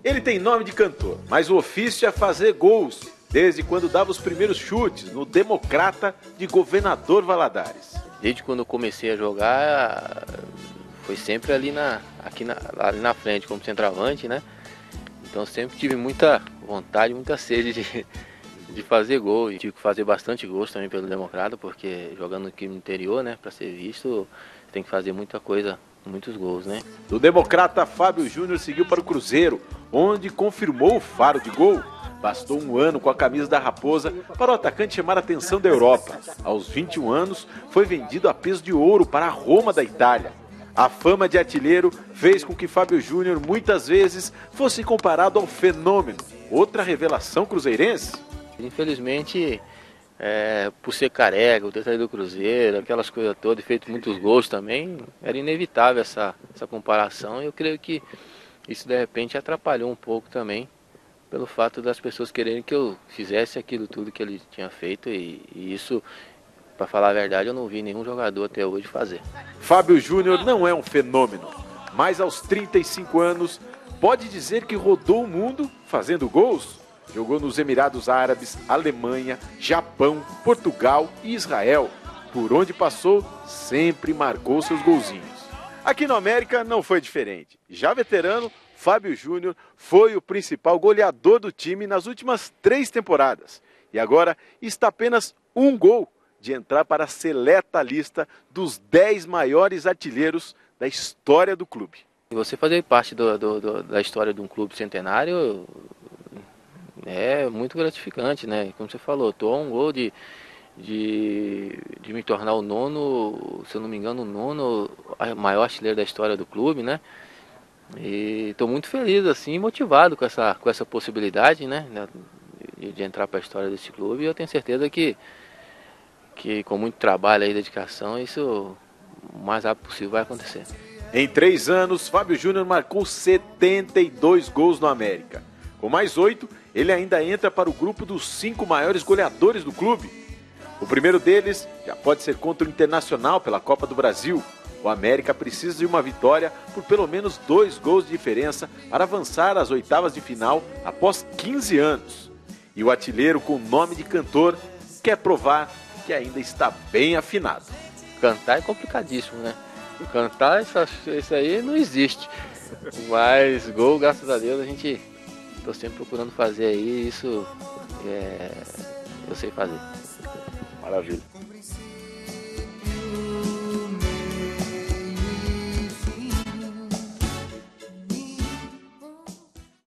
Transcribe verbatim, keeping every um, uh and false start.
Ele tem nome de cantor, mas o ofício é fazer gols, desde quando dava os primeiros chutes no Democrata de Governador Valadares. Desde quando eu comecei a jogar, foi sempre ali na, aqui na, ali na frente, como centroavante, né? Então sempre tive muita vontade, muita sede de, de fazer gol. E tive que fazer bastante gols também pelo Democrata, porque jogando aqui no interior, né, para ser visto, tem que fazer muita coisa, muitos gols, né? Do Democrata, Fábio Júnior seguiu para o Cruzeiro, onde confirmou o faro de gol. Bastou um ano com a camisa da Raposa para o atacante chamar a atenção da Europa. Aos vinte e um anos, foi vendido a peso de ouro para a Roma da Itália. A fama de artilheiro fez com que Fábio Júnior muitas vezes fosse comparado ao fenômeno. Outra revelação cruzeirense. Infelizmente, é, por ser careca, por ter saído do Cruzeiro, aquelas coisas todas, feito muitos gols também, era inevitável essa, essa comparação. E eu creio que isso de repente atrapalhou um pouco também, pelo fato das pessoas quererem que eu fizesse aquilo tudo que ele tinha feito, e, e isso, para falar a verdade, eu não vi nenhum jogador até hoje fazer. Fábio Júnior não é um fenômeno, mas aos trinta e cinco anos pode dizer que rodou o mundo fazendo gols. Jogou nos Emirados Árabes, Alemanha, Japão, Portugal e Israel. Por onde passou, sempre marcou seus golzinhos. Aqui no América não foi diferente. Já veterano, Fábio Júnior foi o principal goleador do time nas últimas três temporadas. E agora está apenas um gol de entrar para a seleta lista dos dez maiores artilheiros da história do clube. E você fazer parte do, do, do, da história de um clube centenário é muito gratificante, né? Como você falou, estou a um gol de, de, de me tornar o nono, se eu não me engano, o nono maior artilheiro da história do clube, né? E estou muito feliz, assim, motivado com essa, com essa possibilidade, né? De, de entrar para a história desse clube, e eu tenho certeza que, que com muito trabalho e dedicação, isso o mais rápido possível vai acontecer. Em três anos, Fábio Júnior marcou setenta e dois gols no América. Com mais oito, ele ainda entra para o grupo dos cinco maiores goleadores do clube. O primeiro deles já pode ser contra o Internacional pela Copa do Brasil. O América precisa de uma vitória por pelo menos dois gols de diferença para avançar às oitavas de final após quinze anos. E o artilheiro com nome de cantor quer provar que ainda está bem afinado. Cantar é complicadíssimo, né? Cantar, isso, isso aí não existe. Mas gol, graças a Deus, a gente está sempre procurando fazer aí, isso é, eu sei fazer. Maravilha.